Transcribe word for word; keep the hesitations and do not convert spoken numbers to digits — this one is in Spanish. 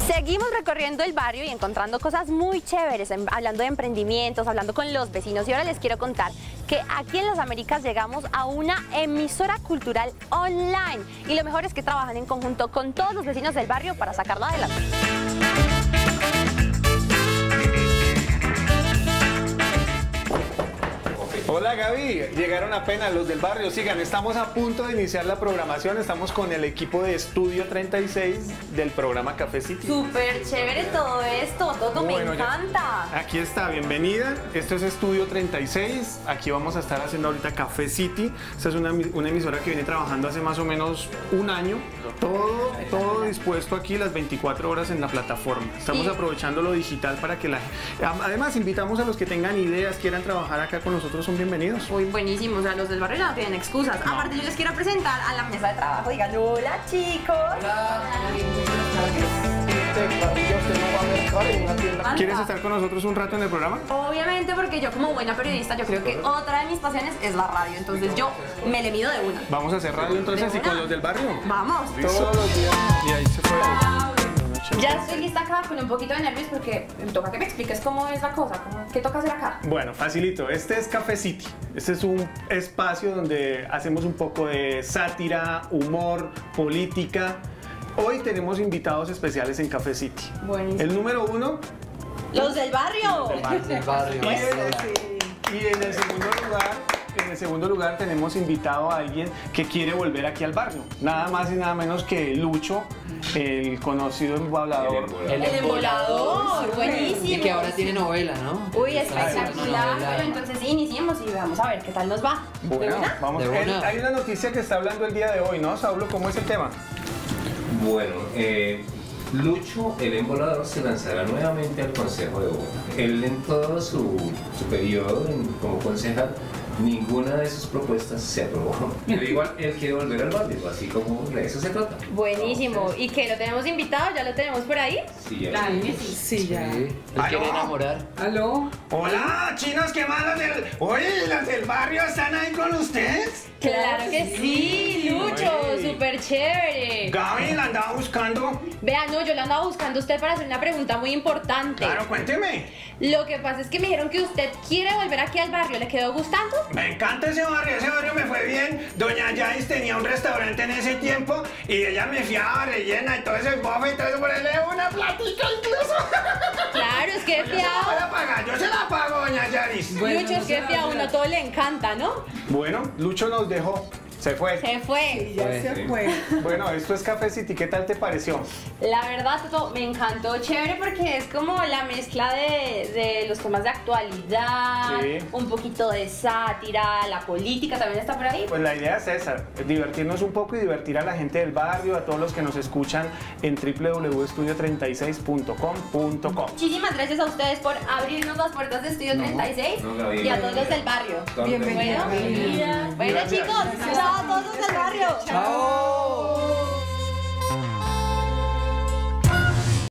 Seguimos recorriendo el barrio y encontrando cosas muy chéveres, hablando de emprendimientos, hablando con los vecinos. Y ahora les quiero contar que aquí en Las Américas llegamos a una emisora cultural online. Y lo mejor es que trabajan en conjunto con todos los vecinos del barrio para sacarla adelante. Hola Gaby, llegaron apenas los del barrio. Sigan, estamos a punto de iniciar la programación. Estamos con el equipo de Estudio treinta y seis del programa Café City. Súper chévere todo esto, todo Bueno, me encanta. Ya, aquí está, bienvenida. Esto es Estudio treinta y seis. Aquí vamos a estar haciendo ahorita Café City. Esta es una, una emisora que viene trabajando hace más o menos un año. Todo, todo dispuesto aquí las veinticuatro horas en la plataforma. Estamos Sí. aprovechando lo digital para que la... Además, invitamos a los que tengan ideas, quieran trabajar acá con nosotros, son bienvenidos. Uy, buenísimo, o sea, los del barrio ya no tienen excusas. No. Aparte, yo les quiero presentar a la mesa de trabajo. Digan, hola chicos. ¿Quieres estar con nosotros un rato en el programa? Obviamente, porque yo como buena periodista, yo creo que otra de mis pasiones es la radio. Entonces yo me le mido de una. Vamos a hacer radio entonces y con los del barrio. Vamos. Todos los días. Y ahí se fue. Ya estoy lista acá con un poquito de nervios porque me toca que me expliques cómo es la cosa, cómo, qué toca hacer acá. Bueno, facilito. Este es Café City. Este es un espacio donde hacemos un poco de sátira, humor, política. Hoy tenemos invitados especiales en Café City. Buenísimo. El número uno. ¡Los del barrio! Del barrio. Y en, y en el segundo lugar, en el segundo lugar tenemos invitado a alguien que quiere volver aquí al barrio. Nada más y nada menos que Lucho, el conocido embolador. El embolador, buenísimo. Y que ahora tiene novela, ¿no? Uy, Está haciendo espectacular. novela. Bueno, entonces iniciemos y vamos a ver qué tal nos va. ¿De Bueno, una? vamos. De El- una. hay una noticia que está hablando el día de hoy, ¿no, Saulo? ¿Cómo es el tema? Bueno, eh, Lucho, el embolador, se lanzará nuevamente al Consejo de Bogotá. Él en todo su, su periodo en- como concejal, ninguna de sus propuestas se aprobó. Pero igual, él quiere volver al barrio, así como de eso se trata. Buenísimo. ¿Y qué? ¿Lo tenemos invitado? ¿Ya lo tenemos por ahí? Sí, ya Claro lo- que sí. Sí, ya. Sí, él ¿Aló? quiere enamorar. ¿Aló? Hola, chinos, ¿qué más los del... Oye, ¿los del barrio están ahí con ustedes? Claro que sí, Lucho, Oye. súper chévere. Gaby, la andaba buscando. Vean, no, yo lo andaba buscando a usted para hacer una pregunta muy importante. Claro, cuénteme. Lo que pasa es que me dijeron que usted quiere volver aquí al barrio, ¿le quedó gustando? Me encanta ese barrio, ese barrio me fue bien. Doña Yais tenía un restaurante en ese tiempo y ella me fiaba rellena y todo ese bofe y todo eso, por él una plática incluso. Claro, es que Yo se la voy fiado. a pagar, yo se la pago, doña Yaris. Bueno, Lucho, es que no sé, fiado, a uno todo le encanta, ¿no? Bueno, Lucho nos dejó, se fue. Se fue. Ya Fue. se fue. Bueno, esto es Café City, ¿qué tal te pareció? La verdad, Toto, me encantó, chévere, porque es como la mezcla de, de los temas de actualidad, Sí. un poquito de sátira, la política también está por ahí. Pues la idea es esa, divertirnos un poco y divertir a la gente del barrio, a todos los que nos escuchan en w w w punto estudio treinta y seis punto com punto co. Muchísimas gracias a ustedes por abrirnos las puertas de Estudio treinta y seis no, Gaby, y a todos los del barrio. Gaby, Bienvenida. Bueno, bueno Gracias. chicos, chao a todos los del barrio. ¡Chao!